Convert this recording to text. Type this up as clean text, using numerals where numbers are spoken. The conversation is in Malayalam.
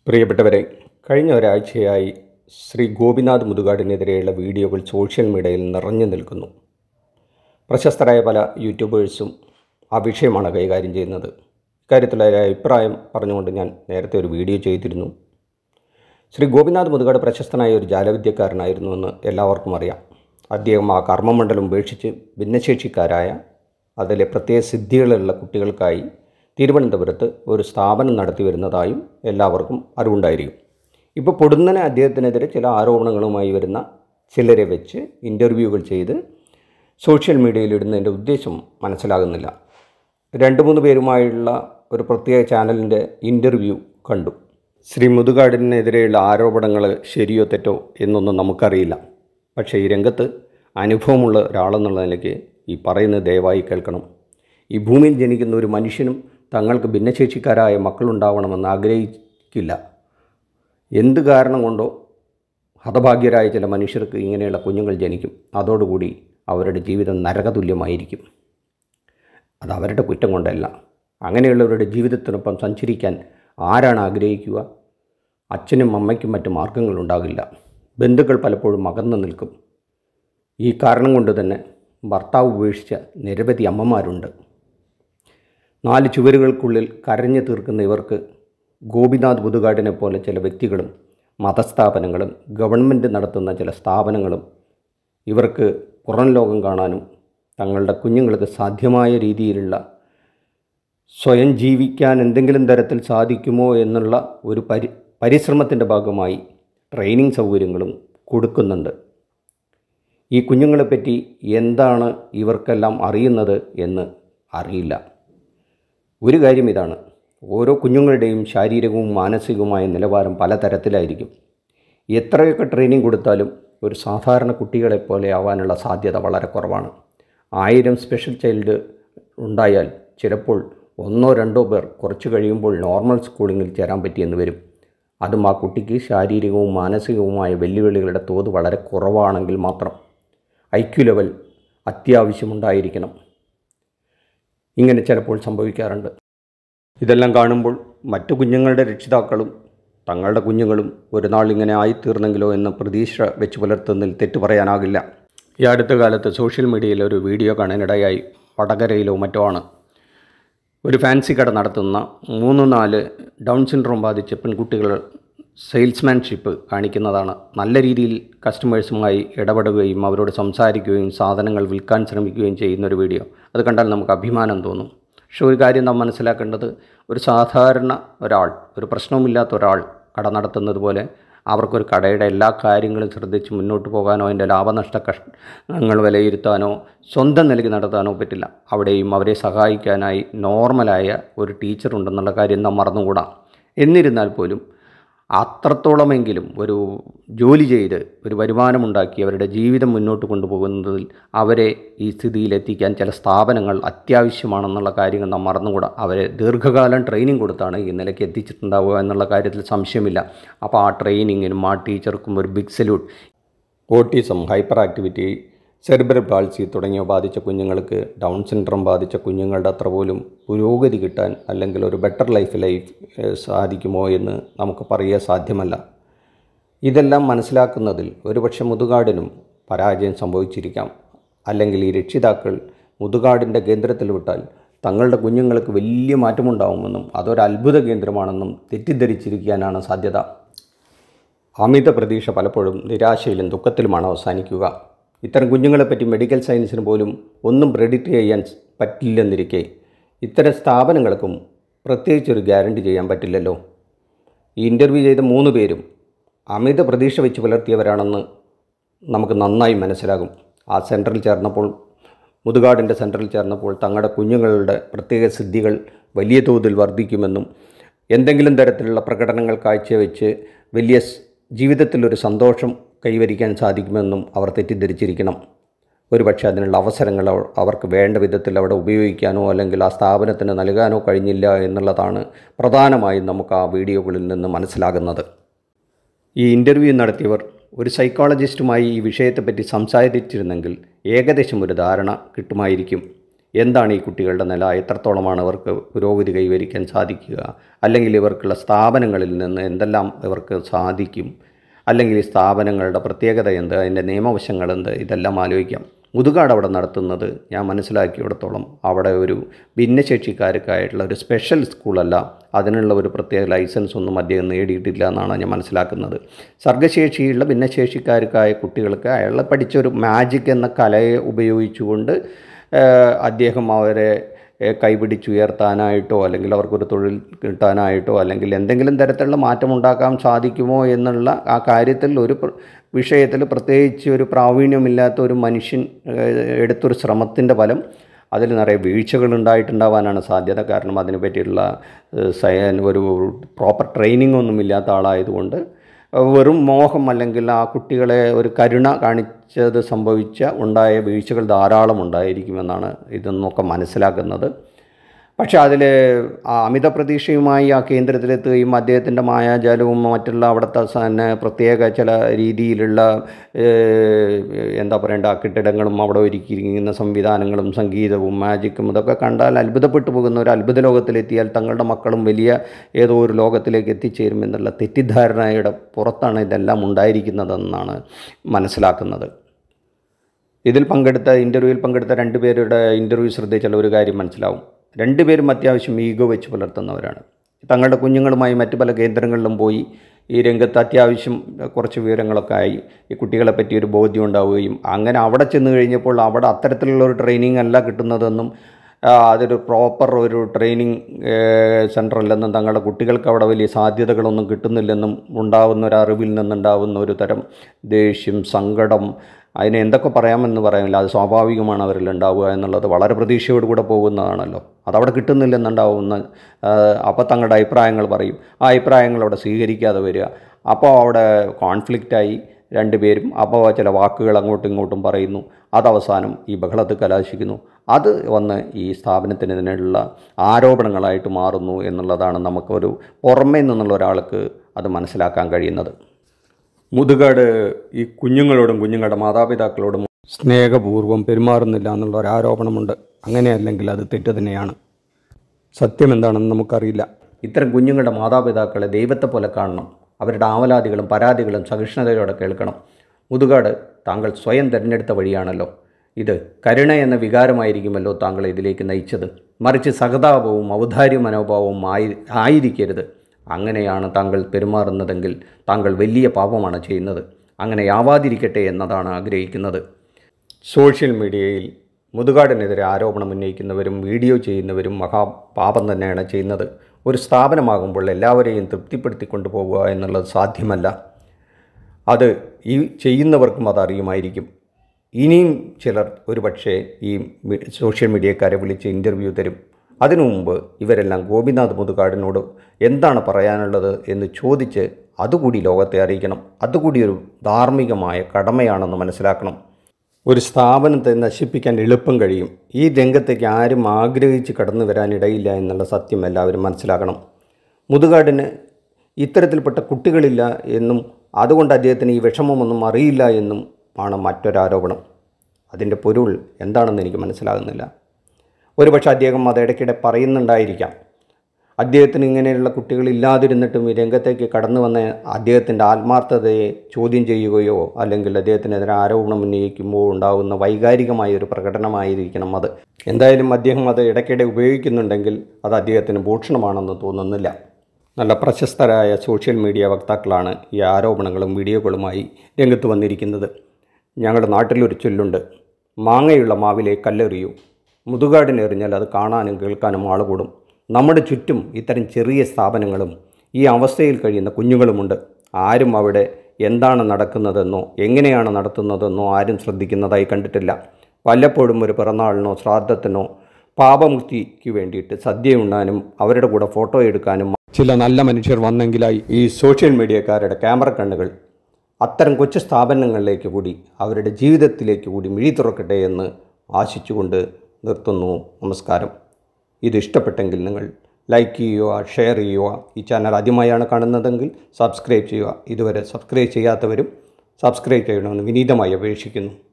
പ്രിയപ്പെട്ടവരെ, കഴിഞ്ഞ ഒരാഴ്ചയായി ശ്രീ ഗോപിനാഥ് മുതുകാടിനെതിരെയുള്ള വീഡിയോകൾ സോഷ്യൽ മീഡിയയിൽ നിറഞ്ഞു നിൽക്കുന്നു. പ്രശസ്തരായ പല യൂട്യൂബേഴ്സും ആ വിഷയമാണ് കൈകാര്യം ചെയ്യുന്നത്. ഇക്കാര്യത്തിലുള്ള അഭിപ്രായം പറഞ്ഞുകൊണ്ട് ഞാൻ നേരത്തെ ഒരു വീഡിയോ ചെയ്തിരുന്നു. ശ്രീ ഗോപിനാഥ് മുതുകാട് പ്രശസ്തനായ ഒരു ജാലവിദ്യക്കാരനായിരുന്നുവെന്ന് എല്ലാവർക്കും അറിയാം. അദ്ദേഹം ആ കർമ്മമണ്ഡലം ഉപേക്ഷിച്ച് ഭിന്നശേഷിക്കാരായ അതിലെ പ്രത്യേക സിദ്ധികളുള്ള കുട്ടികൾക്കായി തിരുവനന്തപുരത്ത് ഒരു സ്ഥാപനം നടത്തി വരുന്നതായും എല്ലാവർക്കും അറിവുണ്ടായിരിക്കും. ഇപ്പോൾ പൊടുന്നനെ അദ്ദേഹത്തിനെതിരെ ചില ആരോപണങ്ങളുമായി വരുന്ന ചിലരെ വെച്ച് ഇൻ്റർവ്യൂകൾ ചെയ്ത് സോഷ്യൽ മീഡിയയിൽ ഇടുന്നതിൻ്റെ ഉദ്ദേശം മനസ്സിലാകുന്നില്ല. 2-3 പേരുമായുള്ള ഒരു പ്രത്യേക ചാനലിൻ്റെ ഇൻ്റർവ്യൂ കണ്ടു. ശ്രീ മുതുകാടിനെതിരെയുള്ള ആരോപണങ്ങൾ ശരിയോ തെറ്റോ എന്നൊന്നും നമുക്കറിയില്ല. പക്ഷേ ഈ രംഗത്ത് അനുഭവമുള്ള ഒരാളെന്നുള്ള നിലയ്ക്ക് ഈ പറയുന്നത് ദയവായി കേൾക്കണം. ഈ ഭൂമിയിൽ ജനിക്കുന്ന ഒരു മനുഷ്യനും തങ്ങൾക്ക് ഭിന്നശേഷിക്കാരായ മക്കളുണ്ടാവണമെന്ന് ആഗ്രഹിക്കില്ല. എന്ത് കാരണം കൊണ്ടോ ഹതഭാഗ്യരായ ചില മനുഷ്യർക്ക് ഇങ്ങനെയുള്ള കുഞ്ഞുങ്ങൾ ജനിക്കും. അതോടുകൂടി അവരുടെ ജീവിതം നരകതുല്യമായിരിക്കും. അത് അവരുടെ കുറ്റം കൊണ്ടല്ല. അങ്ങനെയുള്ളവരുടെ ജീവിതത്തിനൊപ്പം സഞ്ചരിക്കാൻ ആരാണ് ആഗ്രഹിക്കുക? അച്ഛനും അമ്മയ്ക്കും മറ്റ് മാർഗങ്ങളുണ്ടാകില്ല. ബന്ധുക്കൾ പലപ്പോഴും അകന്നു നിൽക്കും. ഈ കാരണം കൊണ്ട് തന്നെ ഭർത്താവ് ഉപേക്ഷിച്ച നിരവധി അമ്മമാരുണ്ട്. 4 ചുവരുകൾക്കുള്ളിൽ കരഞ്ഞു തീർക്കുന്ന ഇവർക്ക് ഗോപിനാഥ് മുതുകാടിനെ പോലെ ചില വ്യക്തികളും മതസ്ഥാപനങ്ങളും ഗവൺമെൻറ് നടത്തുന്ന ചില സ്ഥാപനങ്ങളും ഇവർക്ക് പുറം ലോകം കാണാനും തങ്ങളുടെ കുഞ്ഞുങ്ങൾക്ക് സാധ്യമായ രീതിയിലുള്ള സ്വയം ജീവിക്കാൻ എന്തെങ്കിലും തരത്തിൽ സാധിക്കുമോ എന്നുള്ള ഒരു പരിശ്രമത്തിൻ്റെ ഭാഗമായി ട്രെയിനിങ് സൗകര്യങ്ങളും കൊടുക്കുന്നുണ്ട്. ഈ കുഞ്ഞുങ്ങളെപ്പറ്റി എന്താണ് ഇവർക്കെല്ലാം അറിയുന്നത് എന്ന് അറിയില്ല. ഒരു കാര്യം ഇതാണ്, ഓരോ കുഞ്ഞുങ്ങളുടെയും ശാരീരികവും മാനസികവുമായ നിലവാരം പലതരത്തിലായിരിക്കും. എത്രയൊക്കെ ട്രെയിനിങ് കൊടുത്താലും ഒരു സാധാരണ കുട്ടികളെപ്പോലെ ആവാനുള്ള സാധ്യത വളരെ കുറവാണ്. 1000 സ്പെഷ്യൽ ചൈൽഡ് ഉണ്ടായാൽ ചിലപ്പോൾ 1-2 പേർ കുറച്ച് കഴിയുമ്പോൾ നോർമൽ സ്കൂളിങ്ങിൽ ചേരാൻ പറ്റിയെന്ന് വരും. അതും ആ കുട്ടിക്ക് ശാരീരികവും മാനസികവുമായ വെല്ലുവിളികളുടെ തോത് വളരെ കുറവാണെങ്കിൽ മാത്രം. IQ ലെവൽ അത്യാവശ്യമുണ്ടായിരിക്കണം. ഇങ്ങനെ ചിലപ്പോൾ സംഭവിക്കാറുണ്ട്. ഇതെല്ലാം കാണുമ്പോൾ മറ്റു കുഞ്ഞുങ്ങളുടെ രക്ഷിതാക്കളും തങ്ങളുടെ കുഞ്ഞുങ്ങളും ഒരു നാൾ ഇങ്ങനെ ആയിത്തീർന്നെങ്കിലോ എന്ന പ്രതീക്ഷ വെച്ച് പുലർത്തുന്നതിൽ തെറ്റു പറയാനാകില്ല. ഈ അടുത്ത കാലത്ത് സോഷ്യൽ മീഡിയയിൽ ഒരു വീഡിയോ കാണാനിടയായി. വടകരയിലോ മറ്റോ ആണ്. ഒരു ഫാൻസി കട നടത്തുന്ന 3-4 ഡൗൺ സിൻഡ്രോം ബാധിച്ച പെൺകുട്ടികൾ സെയിൽസ്മാൻഷിപ്പ് കാണിക്കുന്നതാണ്. നല്ല രീതിയിൽ കസ്റ്റമേഴ്സുമായി ഇടപെടുകയും അവരോട് സംസാരിക്കുകയും സാധനങ്ങൾ വിൽക്കാൻ ശ്രമിക്കുകയും ചെയ്യുന്നൊരു വീഡിയോ. അത് കണ്ടാൽ നമുക്ക് അഭിമാനം തോന്നും. പക്ഷേ ഒരു കാര്യം നാം മനസ്സിലാക്കേണ്ടത്, ഒരു സാധാരണ ഒരാൾ, ഒരു പ്രശ്നവുമില്ലാത്ത ഒരാൾ കട നടത്തുന്നത് പോലെ അവർക്കൊരു കടയുടെ എല്ലാ കാര്യങ്ങളും ശ്രദ്ധിച്ച് മുന്നോട്ട് പോകാനോ അതിൻ്റെ ലാഭനഷ്ട കഷ്ടങ്ങൾ വിലയിരുത്താനോ സ്വന്തം നിലയ്ക്ക് നടത്താനോ പറ്റില്ല. അവിടെയും അവരെ സഹായിക്കാനായി നോർമലായ ഒരു ടീച്ചറുണ്ടെന്നുള്ള കാര്യം നാം മറന്നുകൂടാ. എന്നിരുന്നാൽ പോലും അത്രത്തോളമെങ്കിലും ഒരു ജോലി ചെയ്ത് ഒരു വരുമാനമുണ്ടാക്കി അവരുടെ ജീവിതം മുന്നോട്ട് കൊണ്ടുപോകുന്നതിൽ അവരെ ഈ സ്ഥിതിയിലെത്തിക്കാൻ ചില സ്ഥാപനങ്ങൾ അത്യാവശ്യമാണെന്നുള്ള കാര്യങ്ങൾ നാം മറന്നുകൂടാ. അവരെ ദീർഘകാലം ട്രെയിനിങ് കൊടുത്താണ് ഈ നിലയ്ക്ക് എത്തിച്ചിട്ടുണ്ടാവുക എന്നുള്ള കാര്യത്തിൽ സംശയമില്ല. അപ്പോൾ ആ ട്രെയിനിങ്ങിനും ആ ടീച്ചർക്കും ഒരു big salute. Autism, hyperactivity, cerebral palsy തുടങ്ങിയവ ബാധിച്ച കുഞ്ഞുങ്ങൾക്ക്, ഡൗൺ സിൻഡ്രോം ബാധിച്ച കുഞ്ഞുങ്ങളുടെ അത്ര പോലും പുരോഗതി കിട്ടാൻ അല്ലെങ്കിൽ ഒരു ബെറ്റർ ലൈഫ് സാധിക്കുമോ എന്ന് നമുക്ക് പറയുക സാധ്യമല്ല. ഇതെല്ലാം മനസ്സിലാക്കുന്നതിൽ ഒരുപക്ഷെ മുതുകാടിനും പരാജയം സംഭവിച്ചിരിക്കാം. അല്ലെങ്കിൽ ഈ രക്ഷിതാക്കൾ മുതുകാടിൻ്റെ കേന്ദ്രത്തിൽ വിട്ടാൽ തങ്ങളുടെ കുഞ്ഞുങ്ങൾക്ക് വലിയ മാറ്റമുണ്ടാകുമെന്നും അതൊരു അത്ഭുത കേന്ദ്രമാണെന്നും തെറ്റിദ്ധരിച്ചിരിക്കാനാണ് സാധ്യത. അമിത പ്രതീക്ഷ പലപ്പോഴും നിരാശയിലും ദുഃഖത്തിലുമാണ് അവസാനിക്കുക. ഇത്തരം കുഞ്ഞുങ്ങളെപ്പറ്റി മെഡിക്കൽ സയൻസിന് പോലും ഒന്നും പ്രെഡിക്റ്റ് ചെയ്യാൻ പറ്റില്ലെന്നിരിക്കെ ഇത്തരം സ്ഥാപനങ്ങൾക്കും പ്രത്യേകിച്ചൊരു ഗ്യാരണ്ടി ചെയ്യാൻ പറ്റില്ലല്ലോ. ഈ ഇൻ്റർവ്യൂ ചെയ്ത 3 പേരും അമിത പ്രതീക്ഷ വെച്ച് പുലർത്തിയവരാണെന്ന് നമുക്ക് നന്നായി മനസ്സിലാകും. ആ സെൻറ്ററിൽ ചേർന്നപ്പോൾ, മുതുകാടിൻ്റെ സെൻറ്ററിൽ ചേർന്നപ്പോൾ തങ്ങളുടെ കുഞ്ഞുങ്ങളുടെ പ്രത്യേക സിദ്ധികൾ വലിയ തോതിൽ വർദ്ധിക്കുമെന്നും എന്തെങ്കിലും തരത്തിലുള്ള പ്രകടനങ്ങൾ കാഴ്ചവെച്ച് വലിയ ജീവിതത്തിലൊരു സന്തോഷം കൈവരിക്കാൻ സാധിക്കുമെന്നും അവർ തെറ്റിദ്ധരിച്ചിരിക്കണം. ഒരുപക്ഷെ അതിനുള്ള അവസരങ്ങൾ അവർക്ക് വേണ്ട വിധത്തിൽ അവിടെ ഉപയോഗിക്കാനോ അല്ലെങ്കിൽ ആ സ്ഥാപനത്തിന് നൽകാനോ കഴിഞ്ഞില്ല എന്നുള്ളതാണ് പ്രധാനമായും നമുക്ക് ആ വീഡിയോകളിൽ നിന്ന് മനസ്സിലാകുന്നത്. ഈ ഇൻ്റർവ്യൂ നടത്തിയവർ ഒരു സൈക്കോളജിസ്റ്റുമായി ഈ വിഷയത്തെപ്പറ്റി സംസാരിച്ചിരുന്നെങ്കിൽ ഏകദേശം ഒരു ധാരണ കിട്ടുമായിരിക്കും. എന്താണ് ഈ കുട്ടികളുടെ നില, എത്രത്തോളമാണ് ഇവർക്ക് പുരോഗതി കൈവരിക്കാൻ സാധിക്കുക, അല്ലെങ്കിൽ ഇവർക്കുള്ള സ്ഥാപനങ്ങളിൽ നിന്ന് എന്തെല്ലാം ഇവർക്ക് സാധിക്കും, അല്ലെങ്കിൽ ഈ സ്ഥാപനങ്ങളുടെ പ്രത്യേകത എന്ത്, അതിൻ്റെ നിയമവശങ്ങൾ എന്ത്, ഇതെല്ലാം ആലോചിക്കാം. മുതുകാട് അവിടെ നടത്തുന്നത് ഞാൻ മനസ്സിലാക്കിയിടത്തോളം അവിടെ ഒരു ഭിന്നശേഷിക്കാർക്കായിട്ടുള്ള ഒരു സ്പെഷ്യൽ സ്കൂളല്ല, അതിനുള്ള ഒരു പ്രത്യേക ലൈസൻസ് ഒന്നും അദ്ദേഹം നേടിയിട്ടില്ല എന്നാണ് ഞാൻ മനസ്സിലാക്കുന്നത്. സർഗ്ഗശേഷിയുള്ള ഭിന്നശേഷിക്കാർക്കായ കുട്ടികൾക്ക് അയാൾ പഠിച്ചൊരു മാജിക് എന്ന കലയെ ഉപയോഗിച്ചുകൊണ്ട് അദ്ദേഹം അവരെ കൈപിടിച്ചുയർത്താനായിട്ടോ അല്ലെങ്കിൽ അവർക്കൊരു തൊഴിൽ കിട്ടാനായിട്ടോ അല്ലെങ്കിൽ എന്തെങ്കിലും തരത്തിലുള്ള മാറ്റമുണ്ടാക്കാൻ സാധിക്കുമോ എന്നുള്ള ആ കാര്യത്തിൽ ഒരു വിഷയത്തിൽ പ്രത്യേകിച്ച് ഒരു പ്രാവീണ്യമില്ലാത്ത ഒരു മനുഷ്യൻ എടുത്തൊരു ശ്രമത്തിൻ്റെ ഫലം അതിൽ നിറയെ വീഴ്ചകൾ ഉണ്ടായിട്ടുണ്ടാവാനാണ് സാധ്യത. കാരണം അതിനെ പറ്റിയിട്ടുള്ള ഒരു പ്രോപ്പർ ട്രെയിനിങ് ഒന്നുമില്ലാത്ത ആളായതുകൊണ്ട് വെറും മോഹം അല്ലെങ്കിൽ ആ കുട്ടികളെ ഒരു കരുണ കാണിച്ചത് ഉണ്ടായ വീഴ്ചകൾ ധാരാളം ഉണ്ടായിരിക്കുമെന്നാണ് ഇതെന്നൊക്കെ മനസ്സിലാക്കുന്നത്. പക്ഷേ അതിൽ അമിത പ്രതീക്ഷയുമായി ആ കേന്ദ്രത്തിലെത്തുകയും അദ്ദേഹത്തിൻ്റെ മായാജാലവും മറ്റുള്ള അവിടുത്തെ തന്നെ പ്രത്യേക ചില രീതിയിലുള്ള എന്താ പറയേണ്ട കെട്ടിടങ്ങളും അവിടെ ഒരുക്കിയിരിക്കുന്ന സംവിധാനങ്ങളും സംഗീതവും മാജിക്കും ഇതൊക്കെ കണ്ടാൽ അത്ഭുതപ്പെട്ടു പോകുന്ന ഒരു അത്ഭുത ലോകത്തിലെത്തിയാൽ തങ്ങളുടെ മക്കളും വലിയ ഏതോ ഒരു ലോകത്തിലേക്ക് എത്തിച്ചേരുമെന്നുള്ള തെറ്റിദ്ധാരണയുടെ പുറത്താണ് ഇതെല്ലാം ഉണ്ടായിരിക്കുന്നതെന്നാണ് മനസ്സിലാക്കുന്നത്. ഇൻ്റർവ്യൂവിൽ പങ്കെടുത്ത 2 പേരുടെ ഇൻ്റർവ്യൂ ശ്രദ്ധിച്ചാൽ ഒരു കാര്യം മനസ്സിലാവും. 2 പേരും അത്യാവശ്യം ഈഗോ വെച്ച് പുലർത്തുന്നവരാണ്. തങ്ങളുടെ കുഞ്ഞുങ്ങളുമായി മറ്റു പല കേന്ദ്രങ്ങളിലും പോയി ഈ രംഗത്ത് അത്യാവശ്യം കുറച്ച് വിവരങ്ങളൊക്കെ ആയി ഈ കുട്ടികളെ പറ്റി ഒരു ബോധ്യം ഉണ്ടാവുകയും അങ്ങനെ അവിടെ ചെന്ന് കഴിഞ്ഞപ്പോൾ അവിടെ അത്തരത്തിലുള്ള ഒരു ട്രെയിനിങ് അല്ല കിട്ടുന്നതെന്നും അതൊരു പ്രോപ്പർ ഒരു ട്രെയിനിങ് സെൻ്ററല്ലെന്നും തങ്ങളുടെ കുട്ടികൾക്ക് അവിടെ വലിയ സാധ്യതകളൊന്നും കിട്ടുന്നില്ലെന്നും ഉണ്ടാകുന്ന ഒരു അറിവിൽ നിന്നുണ്ടാകുന്ന ഒരു തരം ദേഷ്യം, സങ്കടം, അതിനെ എന്തൊക്കെ പറയാമെന്ന് പറയാമില്ല, അത് സ്വാഭാവികമാണ് അവരിൽ ഉണ്ടാവുക എന്നുള്ളത് വളരെ പ്രതീക്ഷയോട് കൂടെ പോകുന്നതാണല്ലോ. അതവിടെ കിട്ടുന്നില്ലെന്നുണ്ടാവുന്ന അപ്പോൾ തങ്ങളുടെ അഭിപ്രായങ്ങൾ പറയും, ആ അഭിപ്രായങ്ങൾ അവിടെ സ്വീകരിക്കാതെ വരിക, അപ്പോൾ അവിടെ കോൺഫ്ലിക്റ്റായി 2 പേരും അപ്പോൾ ചില വാക്കുകൾ അങ്ങോട്ടും ഇങ്ങോട്ടും പറയുന്നു, അതവസാനം ഈ ബഹളത്തിൽ കലാശിക്കുന്നു. അത് വന്ന് ഈ സ്ഥാപനത്തിനെതിരെയുള്ള ആരോപണങ്ങളായിട്ട് മാറുന്നു എന്നുള്ളതാണ് നമുക്കൊരു പുറമേ നിന്നുള്ള ഒരാൾക്ക് അത് മനസ്സിലാക്കാൻ കഴിയുന്നത്. മുതുകാട് ഈ കുഞ്ഞുങ്ങളോടും കുഞ്ഞുങ്ങളുടെ മാതാപിതാക്കളോടും സ്നേഹപൂർവ്വം പെരുമാറുന്നില്ല എന്നുള്ള ഒരു ആരോപണമുണ്ട്. അങ്ങനെയല്ലെങ്കിൽ അത് തെറ്റ് തന്നെയാണ്. സത്യം എന്താണെന്ന് നമുക്കറിയില്ല. ഇത്തരം കുഞ്ഞുങ്ങളുടെ മാതാപിതാക്കളെ ദൈവത്തെ പോലെ കാണണം. അവരുടെ ആവലാതികളും പരാതികളും സഹിഷ്ണുതയോടെ കേൾക്കണം. മുതുകാട് താങ്കൾ സ്വയം തിരഞ്ഞെടുത്ത വഴിയാണല്ലോ. ഇത് കരുണ എന്ന വികാരമായിരിക്കുമല്ലോ താങ്കളെ ഇതിലേക്ക് നയിച്ചത്. മറിച്ച് സഹതാപവും ഔദാര്യ മനോഭാവവും ആയിരിക്കരുത്. അങ്ങനെയാണ് താങ്കൾ പെരുമാറുന്നതെങ്കിൽ താങ്കൾ വലിയ പാപമാണ് ചെയ്യുന്നത്. അങ്ങനെ ആവാതിരിക്കട്ടെ എന്നതാണ് ആഗ്രഹിക്കുന്നത്. സോഷ്യൽ മീഡിയയിൽ മുതുകാടിനെതിരെ ആരോപണം ഉന്നയിക്കുന്നവരും വീഡിയോ ചെയ്യുന്നവരും മഹാപാപം തന്നെയാണ് ചെയ്യുന്നത്. ഒരു സ്ഥാപനമാകുമ്പോൾ എല്ലാവരെയും തൃപ്തിപ്പെടുത്തി കൊണ്ടുപോകുക എന്നുള്ളത് സാധ്യമല്ല. അത് ഈ ചെയ്യുന്നവർക്കും അതറിയുമായിരിക്കും. ഇനിയും ചിലർ ഒരുപക്ഷെ ഈ സോഷ്യൽ മീഡിയക്കാരെ വിളിച്ച് ഇൻ്റർവ്യൂ തരും. അതിനു മുമ്പ് ഇവരെല്ലാം ഗോപിനാഥ് മുതുകാടിനോട് എന്താണ് പറയാനുള്ളത് എന്ന് ചോദിച്ച് അതുകൂടി ലോകത്തെ അറിയിക്കണം. അതുകൂടി ഒരു ധാർമ്മികമായ കടമയാണെന്ന് മനസ്സിലാക്കണം. ഒരു സ്ഥാപനത്തെ നശിപ്പിക്കാൻ എളുപ്പം കഴിയും. ഈ രംഗത്തേക്ക് ആരും ആഗ്രഹിച്ച് കടന്നു വരാനിടയില്ല എന്നുള്ള സത്യം എല്ലാവരും മനസ്സിലാക്കണം. മുതുകാടിന് ഇത്തരത്തിൽപ്പെട്ട കുട്ടികളില്ല എന്നും അതുകൊണ്ട് അദ്ദേഹത്തിന് ഈ വിഷമമൊന്നും അറിയില്ല എന്നും ആണ് മറ്റൊരാരോപണം. അതിൻ്റെ പൊരുൾ എന്താണെന്ന് എനിക്ക് മനസ്സിലാകുന്നില്ല. ഒരുപക്ഷെ അദ്ദേഹം അത് ഇടയ്ക്കിടെ പറയുന്നുണ്ടായിരിക്കാം. അദ്ദേഹത്തിന് ഇങ്ങനെയുള്ള കുട്ടികളില്ലാതിരുന്നിട്ടും ഈ രംഗത്തേക്ക് കടന്നു വന്ന അദ്ദേഹത്തിൻ്റെ ആത്മാർത്ഥതയെ ചോദ്യം ചെയ്യുകയോ അല്ലെങ്കിൽ അദ്ദേഹത്തിനെതിരെ ആരോപണം ഉന്നയിക്കുമ്പോൾ ഉണ്ടാകുന്ന വൈകാരികമായൊരു പ്രകടനമായിരിക്കണം അത്. എന്തായാലും അദ്ദേഹം അത് ഇടയ്ക്കിടെ ഉപയോഗിക്കുന്നുണ്ടെങ്കിൽ അത് അദ്ദേഹത്തിന് ഭൂഷണമാണെന്ന് തോന്നുന്നില്ല. നല്ല പ്രശസ്തരായ സോഷ്യൽ മീഡിയ വക്താക്കളാണ് ഈ ആരോപണങ്ങളും വീഡിയോകളുമായി രംഗത്ത് വന്നിരിക്കുന്നത്. ഞങ്ങളുടെ നാട്ടിലൊരു ചൊല്ലുണ്ട്, മാങ്ങയുള്ള മാവിലെ കല്ലെറിയൂ. മുതുകാടിനെറിഞ്ഞാൽ അത് കാണാനും കേൾക്കാനും ആൾ കൂടും. നമ്മുടെ ചുറ്റും ഇത്തരം ചെറിയ സ്ഥാപനങ്ങളും ഈ അവസ്ഥയിൽ കഴിയുന്ന കുഞ്ഞുങ്ങളുമുണ്ട്. ആരും അവിടെ എന്താണ് നടക്കുന്നതെന്നോ എങ്ങനെയാണ് നടത്തുന്നതെന്നോ ആരും ശ്രദ്ധിക്കുന്നതായി കണ്ടിട്ടില്ല. വല്ലപ്പോഴും ഒരു പിറന്നാളിനോ ശ്രാദ്ധത്തിനോ പാപമുക്തിക്ക് വേണ്ടിയിട്ട് സദ്യ ഉണ്ണാനും അവരുടെ കൂടെ ഫോട്ടോ എടുക്കാനും ചില നല്ല മനുഷ്യർ വന്നെങ്കിലായി ഈ സോഷ്യൽ മീഡിയക്കാരുടെ ക്യാമറ കണ്ണുകൾ അത്തരം കൊച്ചു സ്ഥാപനങ്ങളിലേക്ക് കൂടി അവരുടെ ജീവിതത്തിലേക്ക് കൂടി മിഴി തുറക്കട്ടെ എന്ന് ആശിച്ചുകൊണ്ട് നിർത്തുന്നു. നമസ്കാരം. ഇത് ഇഷ്ടപ്പെട്ടെങ്കിൽ നിങ്ങൾ ലൈക്ക് ചെയ്യുക, ഷെയർ ചെയ്യുക. ഈ ചാനൽ ആദ്യമായാണ് കാണുന്നതെങ്കിൽ സബ്സ്ക്രൈബ് ചെയ്യുക. ഇതുവരെ സബ്സ്ക്രൈബ് ചെയ്യാത്തവരും സബ്സ്ക്രൈബ് ചെയ്യണമെന്ന് വിനീതമായി അപേക്ഷിക്കുന്നു.